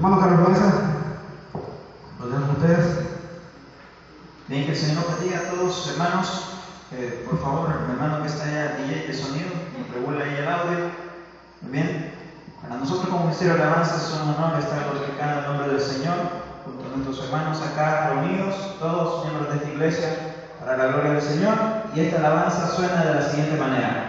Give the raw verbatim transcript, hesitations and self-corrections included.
Hermano Carlos Loaiza, los dejo con ustedes. Bien, que el Señor nos bendiga a todos sus hermanos. Eh, por favor, el hermano que está allá, D J de sonido, nos regula ahí el audio. Muy bien. Para nosotros como Ministerio de Alabanza es un honor estar glorificando el nombre del Señor junto a nuestros hermanos acá reunidos, todos miembros de esta iglesia, para la gloria del Señor. Y esta alabanza suena de la siguiente manera.